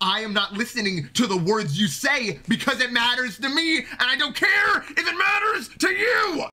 I am not listening to the words you say because it matters to me, and I don't care if it matters to you!